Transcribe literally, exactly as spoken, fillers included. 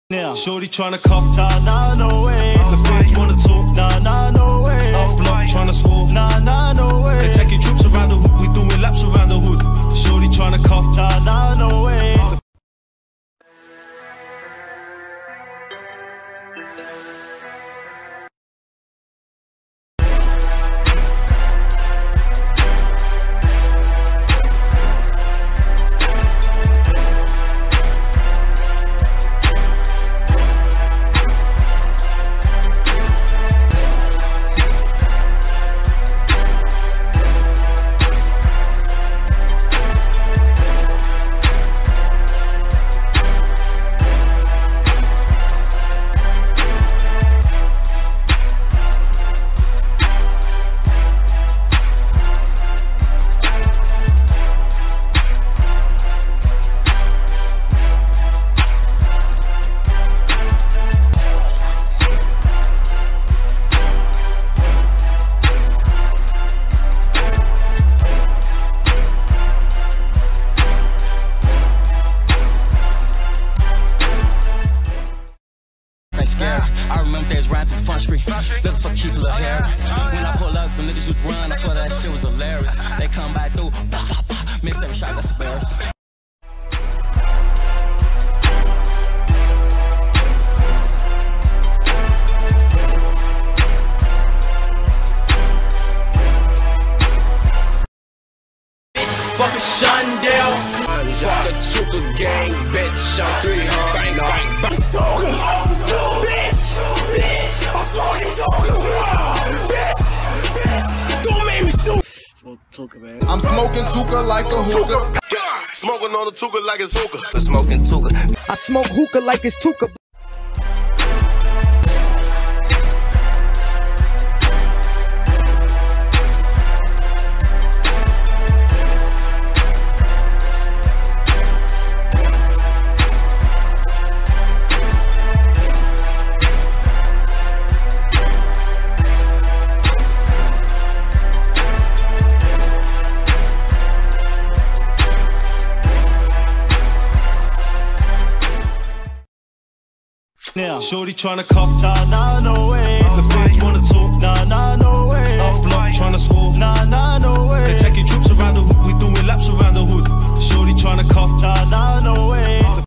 Now, shorty tryna cuff, nah, nah, no way. The feds wanna talk, nah, nah, no way. Up block tryna score, nah, nah, no way. They taking trips around the hood, we doing laps around the hood. Shorty tryna cuff, nah, nah, no way. I remember they was riding through Front Street, looking for Keith Lil Harry. When I pull up, the niggas used to run, I swear that shit was hilarious. They come back through, bah, bah, bah, miss every shot, that's embarrassing. Fuck a Shondell. Fuck a Tuka gang, bitch. I'm three hundred. Bang, bang, bang. Tuka, bitch, bitch. I'm smoking Tuka, bitch. Don't make me shoot. Smoke Tuka, man. I'm smoking Tuka like a hookah. Smoking on the Tuka like it's hookah. I'm smoking Tuka. I smoke hookah like it's Tuka. Now, shorty tryna cuff, nah, nah, no way. The feds wanna talk, nah, nah, no way. Up block tryna score, nah, nah, no way.